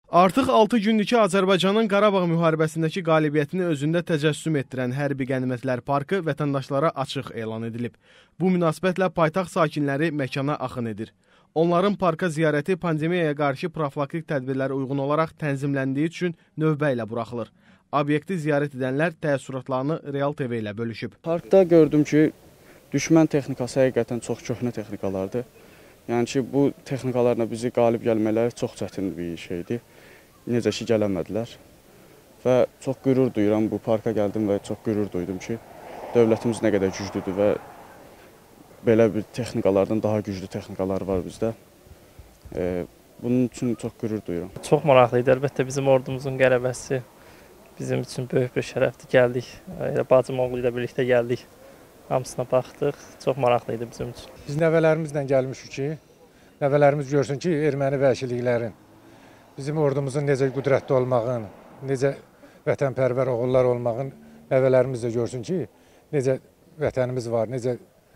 Artıq 6 gündür ki Azərbaycanın Qarabağ müharibəsindəki qalibiyyətini özündə təcəssüm etdirən Hərbi Qənimətlər Parkı vətəndaşlara açıq elan edilib. Bu münasibətlə paytaxt sakinləri məkana axın edir. Onların parka ziyarəti pandemiyaya qarşı profilaktik tədbirlərə uyğun olaraq tənzimləndiyi üçün növbə ilə buraxılır. Obyekti ziyarət edənlər təəssüratlarını Real TV ilə bölüşüb. Parkda gördüm ki, düşmən texnikası həqiqətən çox köhnə texnikalardır. Yəni ki, bu texnikalarla bizi qalib gəlmələri çox çətin bir şeydir. Necə ki, gələnmədilər. Və çox qürur duyuram, bu parka gəldim və çox qürur duydum ki, dövlətimiz nə qədər güclüdür və belə bir texnikalardan daha güclü texnikalar var bizdə. Bunun üçün çox qürur duyuram. Çox maraqlıydı, əlbəttə bizim ordumuzun qələbəsi bizim üçün böyük bir şərəfdir. Gəldik, bacım oğlu ilə birlikdə gəldik. Hamısına baxdıq, çox maraqlıydı bizim üçün. Biz nəvələrimizlə gəlmişik ki, nəvələrimiz görsün ki, erməni vəhşiliklərin, bizim ordumuzun necə qüdrətli olmağın, necə vətənpərvər oğullar olmağın nəvələrimiz də görsün ki, necə vətənimiz var, necə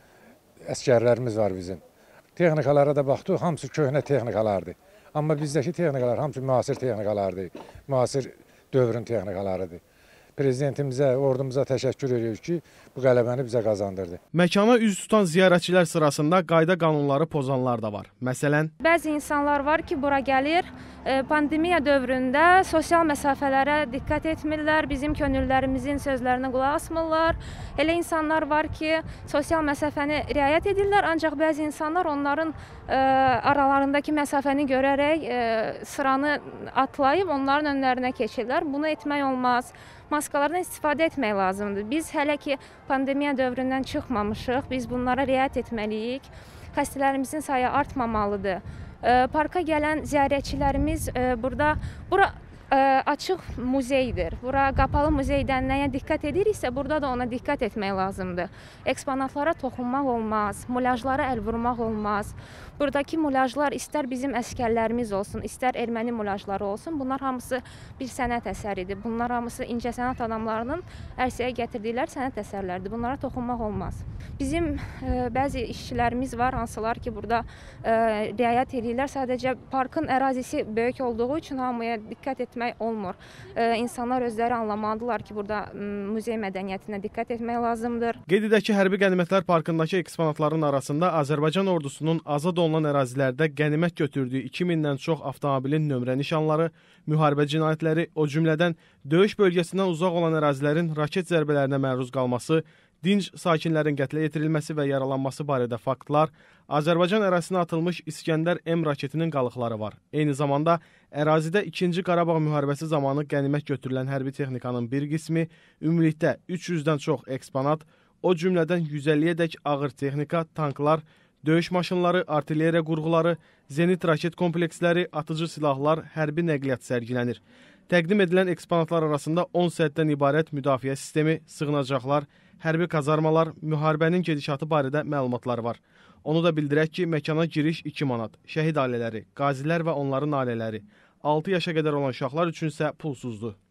əskərlərimiz var bizim. Texnikalara da baxdıq, hamısı köhnə texnikalardır. Amma bizdəki texnikalar hamısı müasir texnikalardır, müasir dövrün texnikalarıdır. Prezidentimizə, ordumuza təşəkkür edirik ki, bu qələbəni bizə qazandırdı. Məkana üz tutan ziyarətçilər sırasında qayda qanunları pozanlar da var. Məsələn, bəzi insanlar var ki, bura gəlir, pandemiya dövründə sosial məsafələrə diqqət etmirlər, bizim könüllərimizin sözlərinə qulaq asmırlar. Elə insanlar var ki, sosial məsafəni riayət edirlər, ancaq bəzi insanlar onların aralarındakı məsafəni görərək sıranı atlayıb onların önlərinə keçirlər. Bunu etmək olmaz. Maskalardan istifadə etmək lazımdır. Biz hələ ki pandemiya dövründən çıxmamışıq, biz bunlara riayət etməliyik. Xəstələrimizin sayı artmamalıdır. Parka gələn ziyarətçilərimiz bura açıq muzeydir. Bura qapalı muzeydən nəyə diqqət ediriksə, burada da ona diqqət etmək lazımdır. Eksponatlara toxunmaq olmaz, mulyajlara əl vurmaq olmaz. Buradakı mulyajlar istər bizim əskərlərimiz olsun, istər erməni mulyajları olsun, bunlar hamısı bir sənət əsəridir. Bunlar hamısı incəsənət adamlarının ərsəyə gətirdikləri sənət əsərləridir. Bunlara toxunmaq olmaz. Bizim bəzi işçilərimiz var, hansılar ki, burada riayət edirlər. Sadəcə parkın ərazisi böyük olduğu üçün hamıya diqqət etmək olmur. İnsanlar özləri anlamalıdırlar ki, burada muzey mədəniyyətinə diqqət etmək lazımdır. Qeyd edək ki, Hərbi Qənimətlər Parkındakı eksponatların arasında Azərbaycan ordusunun azad olunan ərazilərdə qənimət götürdüyü 2000-dən çox avtomobilin nömrə nişanları, müharibə cinayətləri, o cümlədən döyüş bölgəsindən uzaq olan ərazilərin raket zərbələrinə məruz qalması, dinc sakinlərin qətlə yetirilməsi və yaralanması barədə faktlar, Azərbaycan ərazisinə atılmış İskəndər M raketinin qalıqları var. Eyni zamanda ərazidə 2-ci Qarabağ müharibəsi zamanı qənimət götürülən hərbi texnikanın bir qismi, ümumilikdə 300-dən çox eksponat, o cümlədən 150-yədək ağır texnika, tanklar, döyüş maşınları, artilleriya qurğuları, zenit raket kompleksləri, atıcı silahlar, hərbi nəqliyyat sərgilənir. Təqdim edilən eksponatlar arasında 10 səddən ibarət müdafiə sistemi, sığınacaqlar, hərbi kazarmalar, müharibənin gedişatı barədə məlumatlar var. Onu da bildirək ki, məkana giriş 2 manat, şəhid ailələri, qazilər və onların ailələri, 6 yaşa qədər olan uşaqlar üçünsə pulsuzdur.